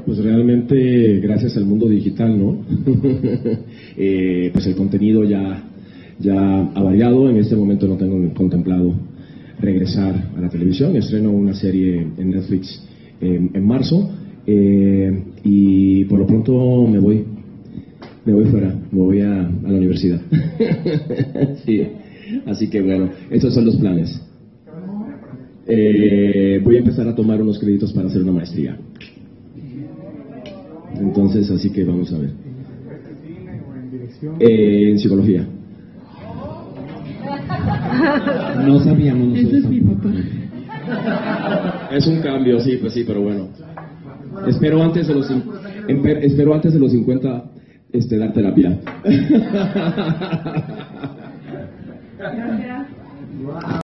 pues realmente gracias al mundo digital, ¿no? Pues el contenido ya ha variado. En este momento no tengo contemplado regresar a la televisión. Estreno una serie en Netflix en marzo, y por lo pronto me voy fuera, me voy a la universidad. Sí, así que bueno, esos son los planes. Voy a empezar a tomar unos créditos para hacer una maestría. Entonces, así que vamos a ver. En psicología. No sabíamos nosotros. Ese es mi papá. Es un cambio, sí, pues sí, pero bueno. Espero antes de los 50 dar terapia. Gracias.